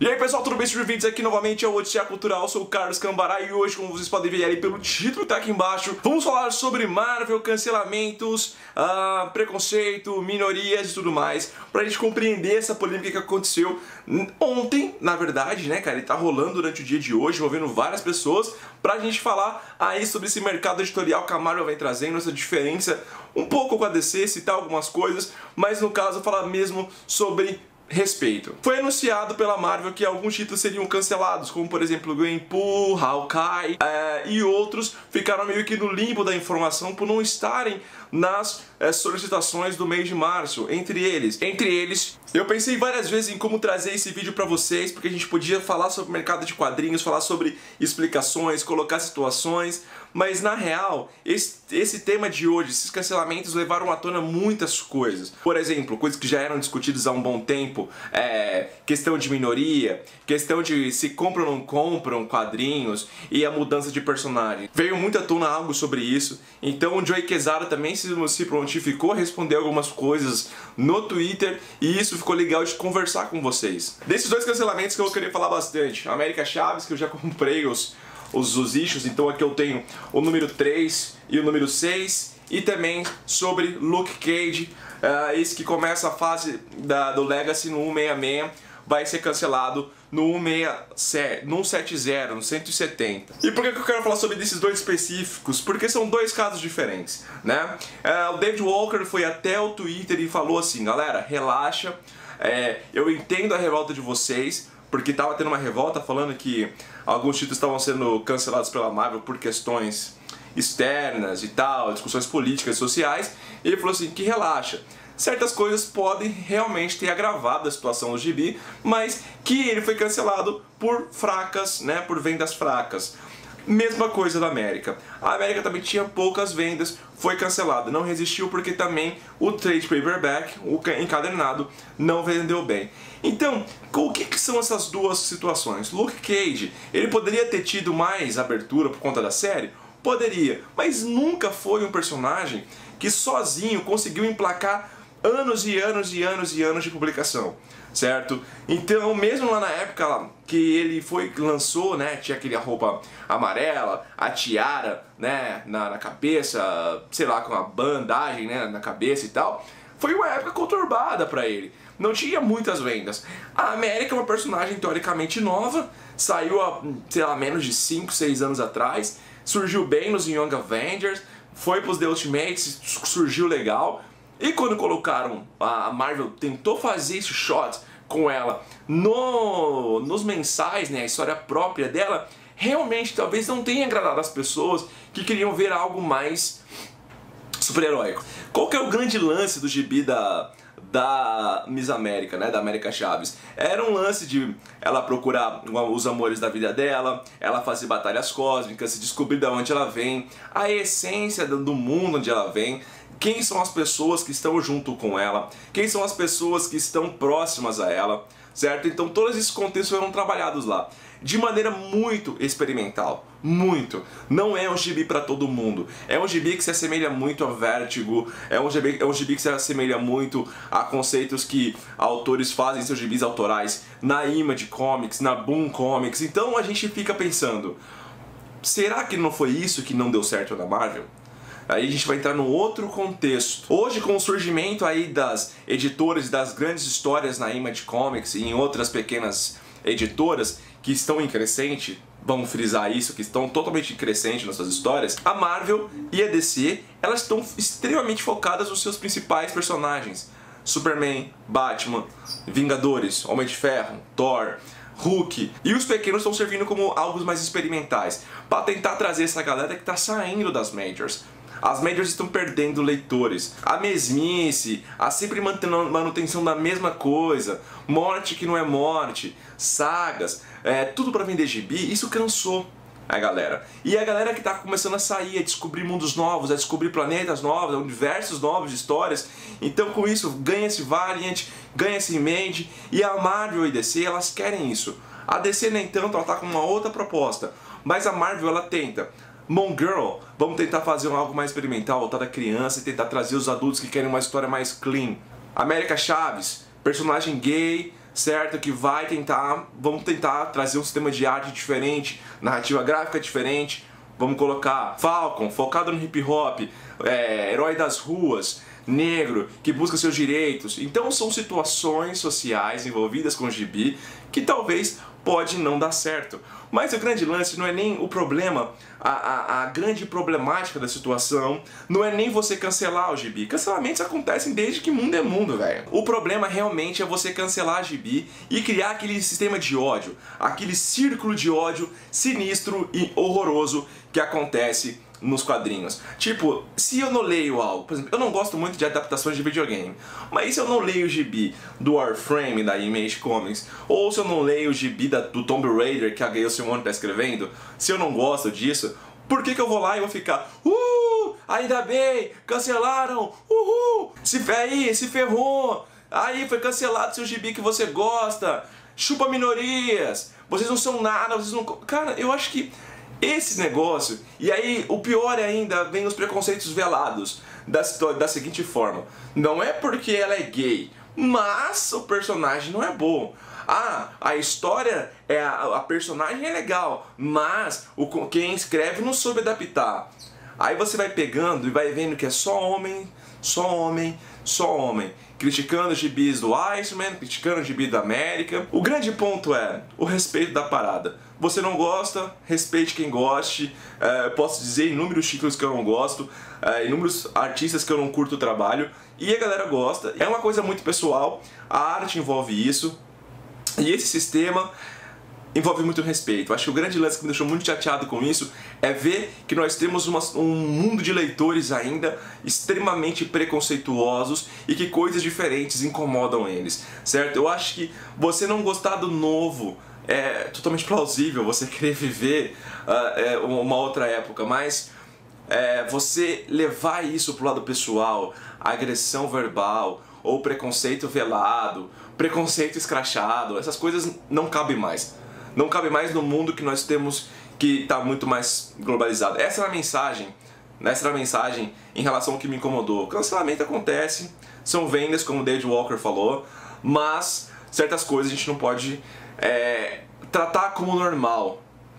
E aí pessoal, tudo bem? Sejam bem-vindos aqui novamente ao Odisseia Cultural. Eu sou o Carlos Cambará e hoje, como vocês podem ver aí pelo título que tá aqui embaixo, vamos falar sobre Marvel, cancelamentos, preconceito, minorias e tudo mais, pra gente compreender essa polêmica que aconteceu ontem, na verdade, né, cara, e tá rolando durante o dia de hoje, envolvendo várias pessoas, pra gente falar aí sobre esse mercado editorial que a Marvel vem trazendo, essa diferença um pouco com a DC, citar algumas coisas, mas no caso falar mesmo sobre respeito. Foi anunciado pela Marvel que alguns títulos seriam cancelados, como por exemplo Gwenpool, Hawkeye e outros ficaram meio que no limbo da informação por não estarem nas solicitações do mês de março. Entre eles, eu pensei várias vezes em como trazer esse vídeo pra vocês, porque a gente podia falar sobre o mercado de quadrinhos, falar sobre explicações, colocar situações, mas na real, esse tema de hoje, esses cancelamentos levaram à tona muitas coisas. Por exemplo, coisas que já eram discutidas há um bom tempo, questão de minoria, questão de se compram ou não compram quadrinhos e a mudança de personagem. Veio muito à tona algo sobre isso, então o Joey Quesada também se prontificou a responder algumas coisas no Twitter e isso ficou legal de conversar com vocês. Desses dois cancelamentos que eu queria falar bastante, América Chaves, que eu já comprei os issues, então aqui eu tenho o número 3 e o número 6, e também sobre Luke Cage, esse que começa a fase do Legacy no 166, vai ser cancelado no 170, no 170. E por que eu quero falar sobre esses dois específicos? Porque são dois casos diferentes, né? O David Walker foi até o Twitter e falou assim: galera, relaxa, eu entendo a revolta de vocês, porque tava tendo uma revolta falando que alguns títulos estavam sendo cancelados pela Marvel por questões externas e tal, discussões políticas e sociais, e ele falou assim que relaxa. Certas coisas podem realmente ter agravado a situação do gibi, mas que ele foi cancelado por fracas, né, por vendas fracas. Mesma coisa da América. A América também tinha poucas vendas, foi cancelado. Não resistiu porque também o trade paperback, o encadernado, não vendeu bem. Então, o que são essas duas situações? Luke Cage, ele poderia ter tido mais abertura por conta da série? Poderia, mas nunca foi um personagem que sozinho conseguiu emplacar anos e anos e anos e anos de publicação, certo? Então, mesmo lá na época que ele lançou, né, tinha aquela roupa amarela, a tiara, né, na cabeça, sei lá, com a bandagem, né, na cabeça e tal, foi uma época conturbada pra ele. Não tinha muitas vendas. A América é uma personagem teoricamente nova, saiu há, sei lá, menos de 5, 6 anos atrás, surgiu bem nos Young Avengers, foi pros The Ultimates, surgiu legal. E quando colocaram, a Marvel tentou fazer esse shot com ela nos mensais, né, a história própria dela, realmente talvez não tenha agradado as pessoas que queriam ver algo mais super-heróico. Qual que é o grande lance do gibi da Miss América, né, da América Chaves? Era um lance de ela procurar os amores da vida dela, ela fazer batalhas cósmicas, se descobrir de onde ela vem, a essência do mundo onde ela vem, quem são as pessoas que estão junto com ela, quem são as pessoas que estão próximas a ela, certo? Então todos esses contextos foram trabalhados lá, de maneira muito experimental, muito. Não é um gibi para todo mundo, é um gibi que se assemelha muito a Vertigo, é um gibi que se assemelha muito a conceitos que autores fazem seus gibis autorais na Image Comics, na Boom Comics. Então a gente fica pensando, será que não foi isso que não deu certo na Marvel? Aí a gente vai entrar num outro contexto. Hoje, com o surgimento aí das editoras e das grandes histórias na Image Comics e em outras pequenas editoras que estão em crescente, vamos frisar isso, que estão totalmente em crescente nas suas histórias, a Marvel e a DC, elas estão extremamente focadas nos seus principais personagens. Superman, Batman, Vingadores, Homem de Ferro, Thor, Hulk, e os pequenos estão servindo como algo mais experimentais, para tentar trazer essa galera que está saindo das majors. As majors estão perdendo leitores, a mesmice, a sempre manutenção da mesma coisa, morte que não é morte, sagas, tudo para vender gibi, isso cansou a galera. E a galera que está começando a sair, a descobrir mundos novos, a descobrir planetas novos, universos novos de histórias. Então com isso ganha-se Valiant, ganha-se Image, e a Marvel e a DC, elas querem isso. A DC nem tanto, ela está com uma outra proposta, mas a Marvel ela tenta. Moon Girl, vamos tentar fazer algo mais experimental, voltado à criança e tentar trazer os adultos que querem uma história mais clean. América Chaves, personagem gay, certo? Que vai tentar, vamos tentar trazer um sistema de arte diferente, narrativa gráfica diferente. Vamos colocar Falcon, focado no hip hop, herói das ruas, negro, que busca seus direitos. Então são situações sociais envolvidas com o gibi que talvez pode não dar certo. Mas o grande lance não é nem o problema, a grande problemática da situação não é nem você cancelar o gibi. Cancelamentos acontecem desde que mundo é mundo, velho. O problema realmente é você cancelar a gibi e criar aquele sistema de ódio, aquele círculo de ódio sinistro e horroroso que acontece nos quadrinhos. Tipo, se eu não leio algo, por exemplo, eu não gosto muito de adaptações de videogame, mas se eu não leio o gibi do Warframe da Image Comics, ou se eu não leio o gibi do Tomb Raider que a Gayle Simone tá escrevendo, se eu não gosto disso, por que eu vou lá e vou ficar ainda bem, cancelaram, se ferrou, aí foi cancelado seu gibi que você gosta, chupa minorias, vocês não são nada, vocês não... Cara, eu acho que esse negócio, e aí o pior ainda vem os preconceitos velados da seguinte forma: não é porque ela é gay, mas o personagem não é bom. A história, a personagem é legal, mas quem escreve não soube adaptar. Aí você vai pegando e vai vendo que é só homem, só homem, só homem, criticando os gibis do Iceman, criticando o gibi da América. O grande ponto é o respeito da parada. Você não gosta, respeite quem goste. Posso dizer inúmeros títulos que eu não gosto, inúmeros artistas que eu não curto o trabalho, e a galera gosta. É uma coisa muito pessoal, a arte envolve isso, e esse sistema envolve muito respeito. Acho que o grande lance que me deixou muito chateado com isso é ver que nós temos um mundo de leitores ainda extremamente preconceituosos e que coisas diferentes incomodam eles, certo? Eu acho que você não gostar do novo é totalmente plausível, você querer viver uma outra época, mas você levar isso pro lado pessoal, agressão verbal ou preconceito velado, preconceito escrachado, essas coisas não cabem mais. Não cabe mais no mundo que nós temos, que está muito mais globalizado. Essa era a mensagem em relação ao que me incomodou. O cancelamento acontece, são vendas, como o David Walker falou, mas certas coisas a gente não pode tratar como normal.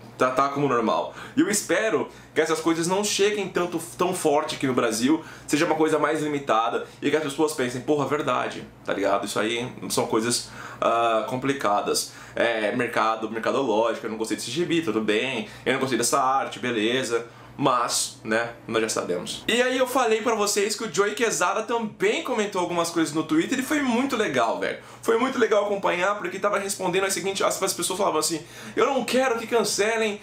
E eu espero que essas coisas não cheguem tão forte aqui no Brasil, seja uma coisa mais limitada e que as pessoas pensem, porra, verdade, tá ligado? Isso aí são coisas complicadas. Mercadológica, eu não gostei desse gibi, tudo bem, eu não gostei dessa arte, beleza, mas, né, nós já sabemos. E aí eu falei pra vocês que o Joey Quesada também comentou algumas coisas no Twitter e foi muito legal, velho. Foi muito legal acompanhar, porque ele tava respondendo as pessoas falavam assim: eu não quero que cancelem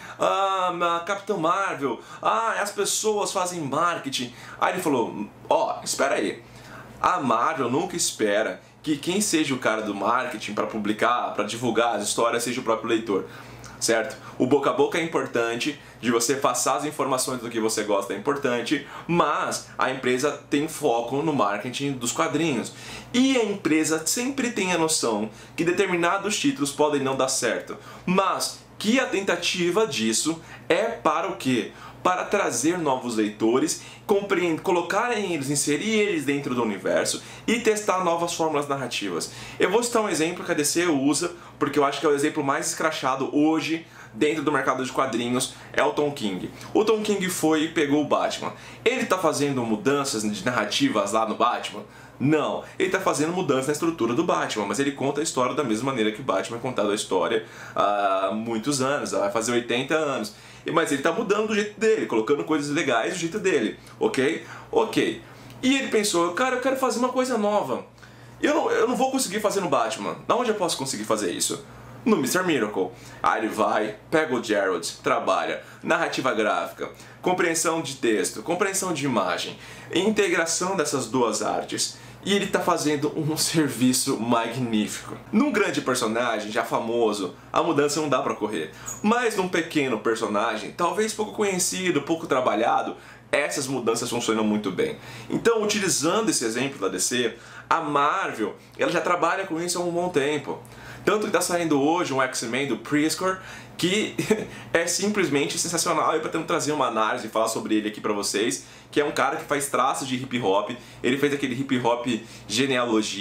a Capitã Marvel, as pessoas fazem marketing. Aí ele falou, espera aí, a Marvel nunca espera que quem seja o cara do marketing para publicar, para divulgar as histórias, seja o próprio leitor, certo? O boca a boca é importante, de você passar as informações do que você gosta é importante, mas a empresa tem foco no marketing dos quadrinhos. E a empresa sempre tem a noção que determinados títulos podem não dar certo, mas que a tentativa disso é para o quê? Para trazer novos leitores, colocarem eles, inserir eles dentro do universo e testar novas fórmulas narrativas. Eu vou citar um exemplo que a DC usa, porque eu acho que é o exemplo mais escrachado hoje dentro do mercado de quadrinhos, é o Tom King. O Tom King foi e pegou o Batman. Ele tá fazendo mudanças de narrativas lá no Batman? Não, ele está fazendo mudança na estrutura do Batman, mas ele conta a história da mesma maneira que o Batman é contado a história há muitos anos, vai fazer 80 anos. Mas ele está mudando do jeito dele, colocando coisas legais do jeito dele, ok? Ok. E ele pensou, cara, eu quero fazer uma coisa nova. Eu não vou conseguir fazer no Batman. Da onde eu posso conseguir fazer isso? No Mr. Miracle. Aí ele vai, pega o Gerald, trabalha narrativa gráfica, compreensão de texto, compreensão de imagem, integração dessas duas artes. E ele está fazendo um serviço magnífico. Num grande personagem, já famoso, a mudança não dá para correr. Mas num pequeno personagem, talvez pouco conhecido, pouco trabalhado, essas mudanças funcionam muito bem. Então, utilizando esse exemplo da DC, a Marvel, ela já trabalha com isso há um bom tempo. Tanto que está saindo hoje um X-Men do Pritzker, que é simplesmente sensacional. Eu pretendo trazer uma análise e falar sobre ele aqui pra vocês, que é um cara que faz traços de hip hop. Ele fez aquele hip hop genealogia,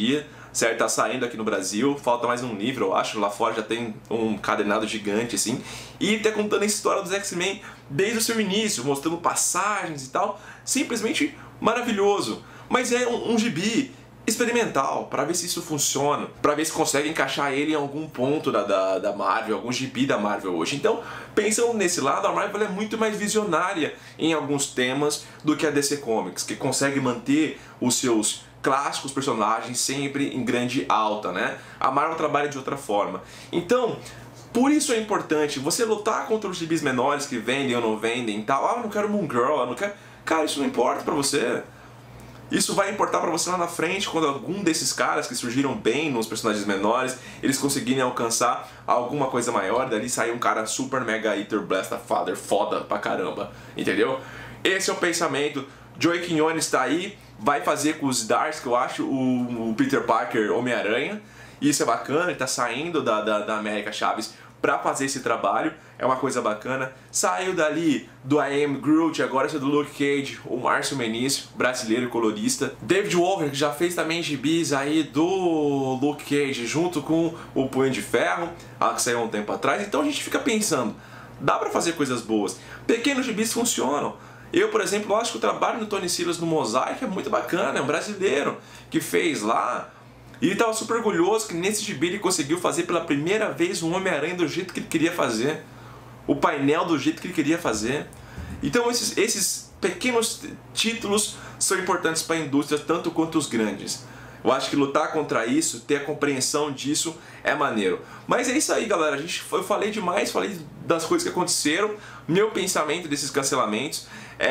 certo? Tá saindo aqui no Brasil, falta mais um livro, eu acho, lá fora já tem um cadernado gigante, assim, e tá contando a história dos X-Men desde o seu início, mostrando passagens e tal, simplesmente maravilhoso. Mas é um gibi experimental, para ver se isso funciona, para ver se consegue encaixar ele em algum ponto da Marvel, algum gibi da Marvel hoje. Então, pensando nesse lado, a Marvel é muito mais visionária em alguns temas do que a DC Comics, que consegue manter os seus clássicos personagens sempre em grande alta, né? A Marvel trabalha de outra forma. Então, por isso é importante você lutar contra os gibis menores que vendem ou não vendem e tal. Ah, eu não quero Moon Girl, eu não quero... Cara, isso não importa pra você. Isso vai importar pra você lá na frente, quando algum desses caras que surgiram bem nos personagens menores, eles conseguirem alcançar alguma coisa maior, dali sair um cara super mega Eater Blaster Father foda pra caramba, entendeu? Esse é o pensamento. Joey Quinones está aí, vai fazer com os Darks, que eu acho, o Peter Parker Homem-Aranha. Isso é bacana, ele tá saindo da América Chaves pra fazer esse trabalho, é uma coisa bacana. Saiu dali do I Am Groot, agora esse é do Luke Cage, o Márcio Menício, brasileiro e colorista. David Wolver, que já fez também gibis aí do Luke Cage, junto com o Punho de Ferro, que saiu há um tempo atrás. Então a gente fica pensando, dá pra fazer coisas boas. Pequenos gibis funcionam. Eu, por exemplo, acho que o trabalho do Tony Silas no Mosaic é muito bacana, é um brasileiro que fez lá. E ele estava super orgulhoso que nesse gibi ele conseguiu fazer pela primeira vez um Homem-Aranha do jeito que ele queria fazer. O painel do jeito que ele queria fazer. Então esses pequenos títulos são importantes para a indústria tanto quanto os grandes. Eu acho que lutar contra isso, ter a compreensão disso é maneiro. Mas é isso aí, galera. Eu falei demais, falei das coisas que aconteceram, meu pensamento desses cancelamentos.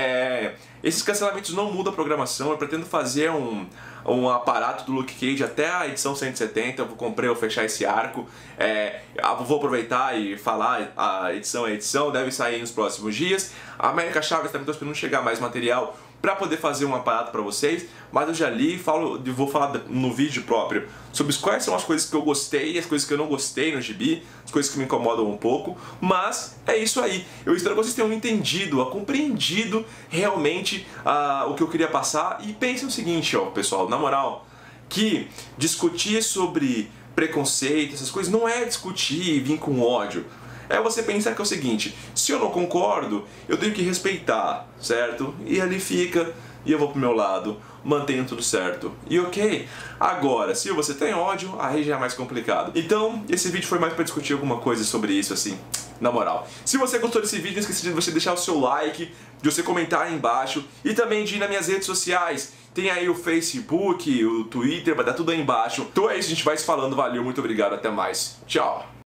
Esses cancelamentos não mudam a programação. Eu pretendo fazer um aparato do Luke Cage até a edição 170. Eu vou fechar esse arco. Vou aproveitar e falar, a edição deve sair nos próximos dias. A América Chaves também está esperando chegar mais material para poder fazer um aparato para vocês, mas eu já li e vou falar no vídeo próprio sobre quais são as coisas que eu gostei e as coisas que eu não gostei no gibi, as coisas que me incomodam um pouco, mas é isso aí. Eu espero que vocês tenham entendido, compreendido realmente o que eu queria passar. E pensem o seguinte, ó, pessoal, na moral, que discutir sobre preconceito, essas coisas, não é discutir e vir com ódio. É você pensar que é o seguinte, se eu não concordo, eu tenho que respeitar, certo? E ali fica, e eu vou pro meu lado, mantenho tudo certo. E ok? Agora, se você tem ódio, aí já é mais complicado. Então, esse vídeo foi mais pra discutir alguma coisa sobre isso, assim, na moral. Se você gostou desse vídeo, não esqueça de você deixar o seu like, de você comentar aí embaixo, e também de ir nas minhas redes sociais. Tem aí o Facebook, o Twitter, vai dar tudo aí embaixo. Então é isso, a gente vai se falando, valeu, muito obrigado, até mais. Tchau!